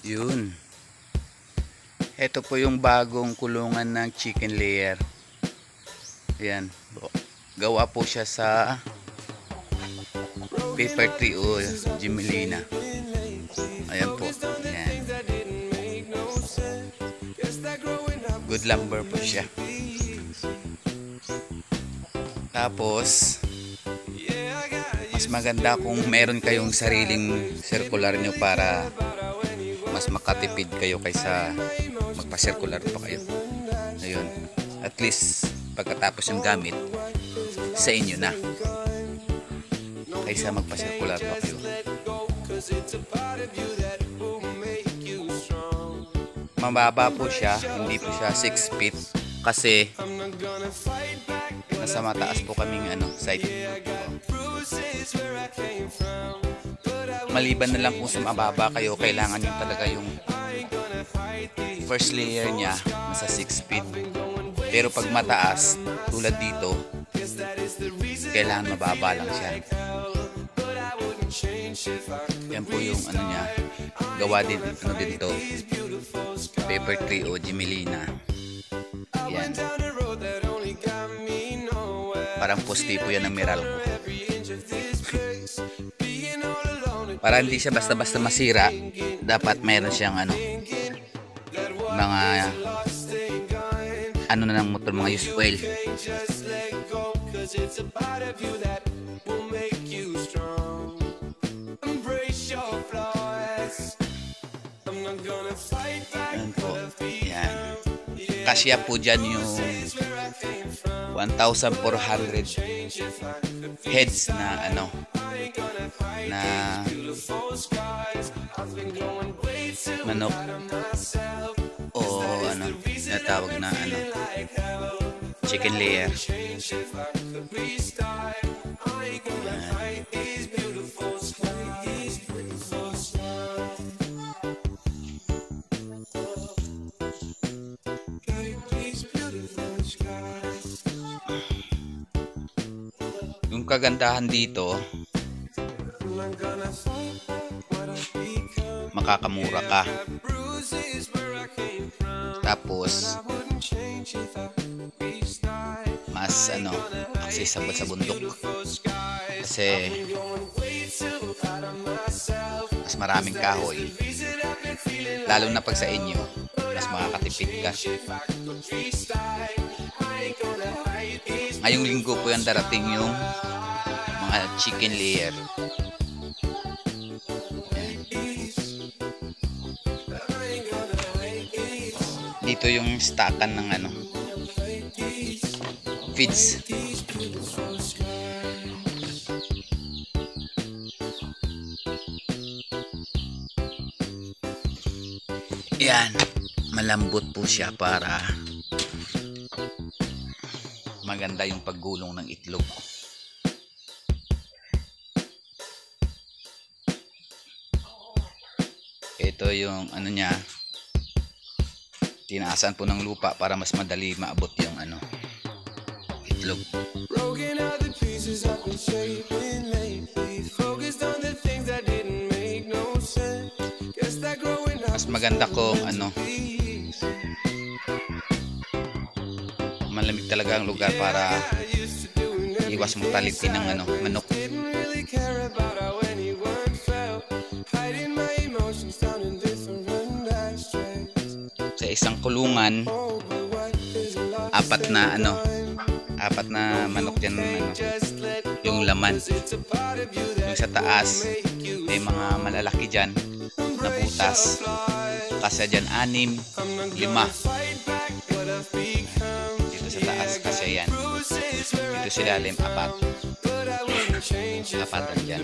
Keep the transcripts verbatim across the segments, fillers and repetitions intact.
Yun. Ito po yung bagong kulungan ng chicken layer. Ayan. Gawa po siya sa Poultry o Gimelina. Ayan po. Ayan. Good lumber po siya. Tapos mas maganda kung meron kayong sariling circular nyo para mas makatipid kayo kaysa magpa-circular pa kayo. Ayun. At least pagkatapos yung gamit sa inyo na kaysa magpa-circular pa kayo. Mababa po siya, hindi po siya six feet kasi nasa mataas po kaming ano, site. Maliban na lang kung sa mababa kayo, kailangan nyo talaga yung first layer nya nasa six feet. Pero pag mataas, tulad dito, kailangan mababa lang siya. Yan po yung ano nya, gawa din ano dito, Poultry o Gimelina. Yan. Parang posti po yan ng Meralco. Para hindi siya basta-basta masira, dapat meron siyang ano, mga ano na ng motor, mga used oil. Yan po. Yan. Kasya po dyan yung one thousand four hundred heads na ano, na manok o ano na tawag na ano, chicken layer. Yung kagandahan dito, makakamura ka. Tapos mas ano, accessible sa bundok. Kasi mas maraming kahoy. Lalo na pag sa inyo, mas makakatipid ka. Ngayong linggo po yan darating yung mga chicken layer. Dito yung stackan ng ano, feeds. Yan, malambot po siya para maganda yung paggulong ng itlog. Ito yung ano niya, tinaasan po ng lupa para mas madali maabot yung ano, itlog. Mas maganda kung ano, malamig talaga ang lugar para iwas mortality ng ano, manok. Sa isang kulungan, apat na ano, apat na manok dyan, ano, yung laman. Yung sa taas, may mga malalaki dyan na butas. Kasi dyan anim, lima. Dito sa taas kasi yan. Dito sa ilalim, apat. Apatan dyan.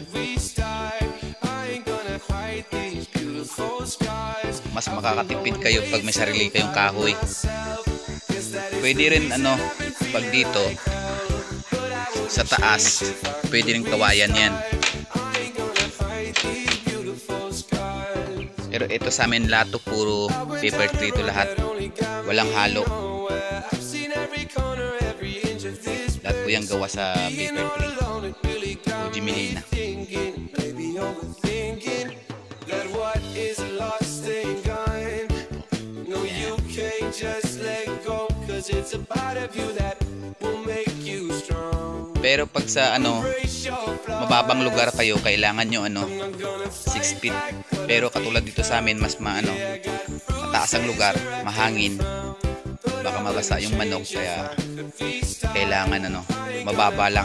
Mas makakatipid kayo pag may sarili kayong kahoy. Pwede rin ano, pag dito sa taas, pwede rin kawayan yan. Pero ito sa amin lahat to puro Poultry to lahat. Walang halo. Lahat po yung gawa sa Poultry o Gimelina. Pero pag sa ano, mababang lugar kayo, kailangan nyo ano, six feet. Pero katulad dito sa amin, mas maano, mataas ang lugar, mahangin, baka mabasa yung manok, kaya kailangan ano, mababa lang.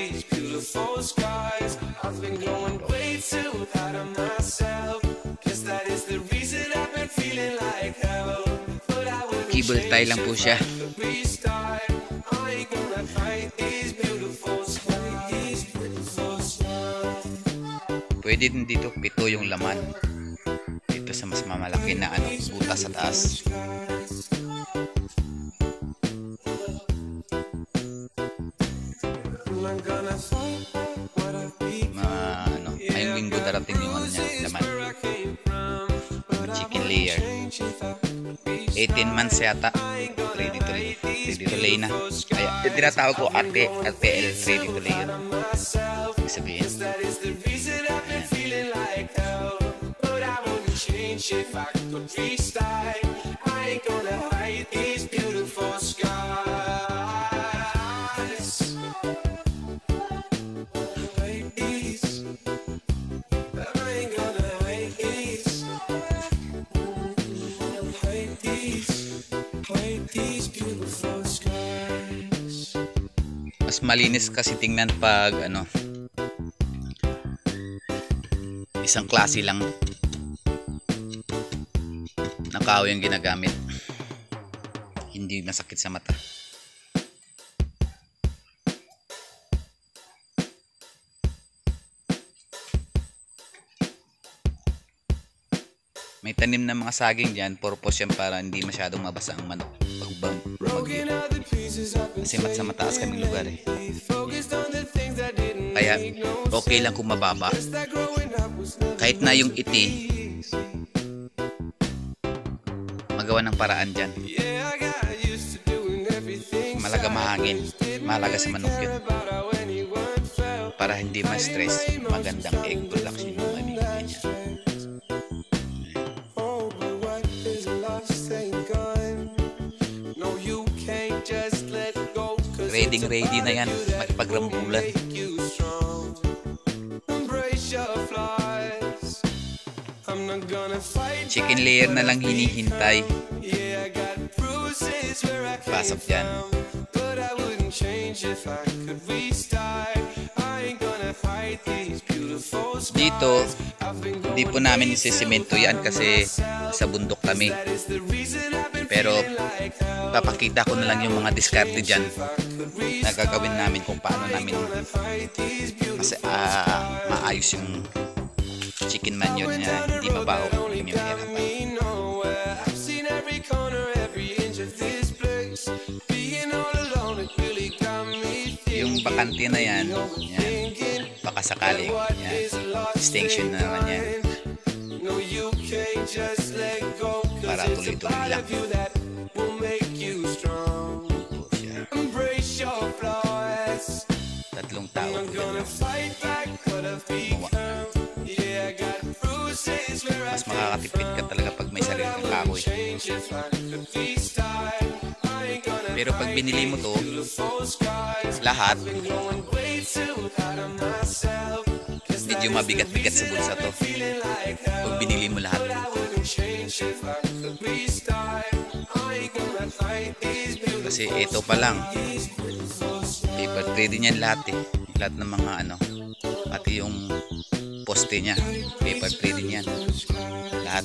Cable tie lang po siya. Pwede din dito pito yung laman. Dito sa mas mamalaki na ano, butas sa taas. Ma ano, ngayong linggo darating yung ano niya, laman. Chicken layer. eighteen months yata. Ready to lay. Ready to lay na. Kaya tinatawag ko R T L, ready to lay yun. Ibig sabihin. If I could freestyle, I ain't gonna hide these beautiful skies. Hide these. I ain't gonna hide these. Hide these. Hide these beautiful skies. Mas malinis kasi tingnan pag ano, isang klase lang na kahoy yung ginagamit, hindi masakit sa mata. May tanim na mga saging dyan, purpose yan para hindi masyadong mabasa ang manok pag bumagyo, kasi mat sa mataas kaming lugar eh. Kaya okay lang kung mababa, kahit na yung iti magawa ng paraan dyan. Malaga mahangin, mahalaga sa manok yun, para hindi ma-stress. Magandang egg production yung mamigay niya. Ready ready na yan, makipagrambulan. Chicken layer na lang hinihintay. Pasok dyan. Dito, hindi po namin isisemento yan kasi sa bundok kami. Pero papakita ko na lang yung mga diskarte dyan na gagawin namin kung paano namin kasi uh, maayos yung chicken manure niya, hindi mabaho, hindi mahirapan. Yung bakante na yan, yan, baka sakaling yan, extinction na naman yan, para tuloy-tuloy lang. Tatlong tao mas makakatipid ka talaga pag may sariling kahoy. Pero pag binili mo to lahat, medyo mabigat-bigat sa bulsa to pag binili mo lahat. Kasi ito pa lang paper tray din yan lahat eh, lahat ng mga ano, pati yung poste niya paper tray din yan lahat,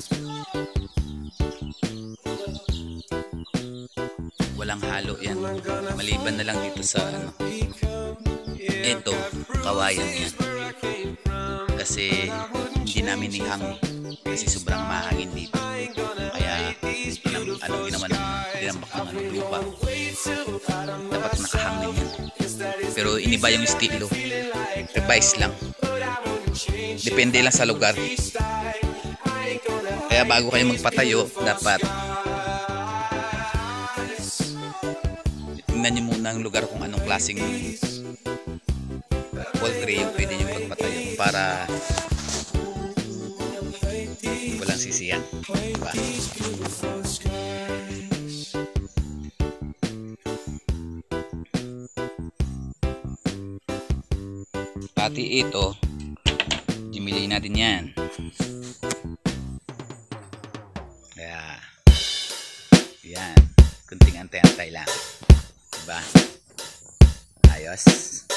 walang halo yan, maliban na lang dito sa ano, ito kawayan yan kasi hindi namin ihang kasi sobrang mahangin dito, kaya anong ginawa ng dinambak ng ano, lupa, dapat nakahangin yan. Pero iniba yung estilo, revise lang, depende lang sa lugar. Kaya bago kayo magpatayo, dapat tingnan nyo muna ang lugar kung anong klaseng poultry yung pwede nyo magpatayo para walang sisiyan, diba? Pati ito, dimili natin yan. Kaya, yan. Kunting antay-antay lang. Diba? Ayos.